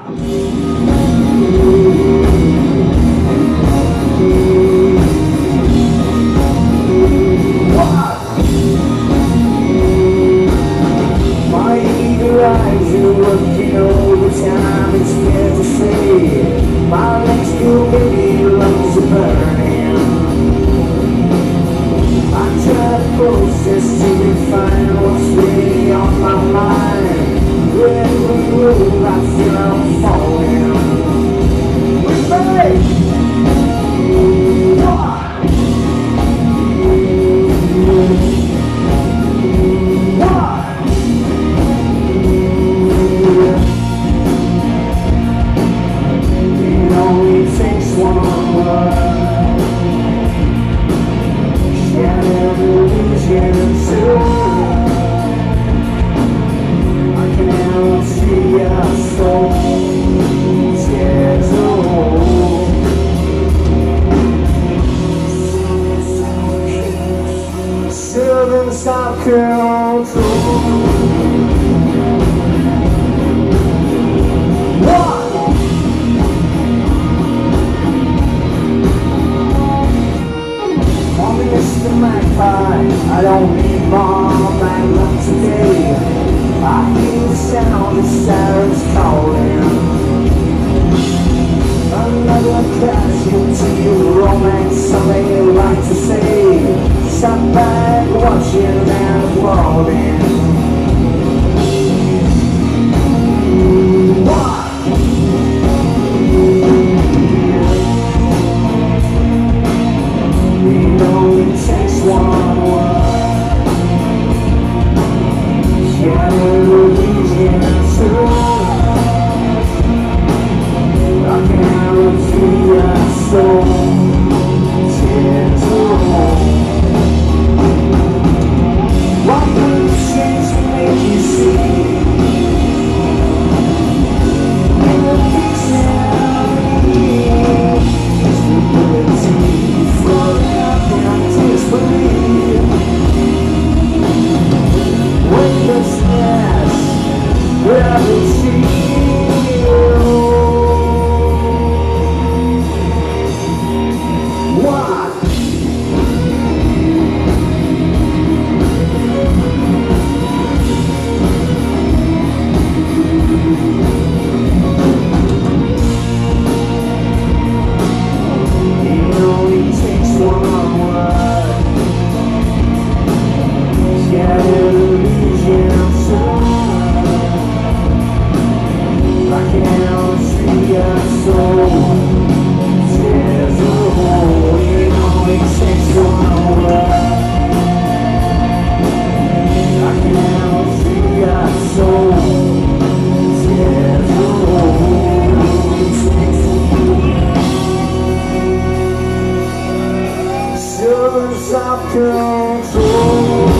My eager eyes are looking over time, it's fair to say my legs feel baby, lungs are burning. I try to process to refine what's really on my mind. When we move, I feel I'm falling. We fight! Stop control. On Mr. Magpie, I don't need more bad luck today. I hear the sound of sirens calling. Another casualty of romance, something like to say. Sat back watching and applauding. It only takes one word. I can never see your soul. Tears roll. What would change to make you see? In the picture, stability, floating up in disbelief. Weightlessness, gravity. Of control.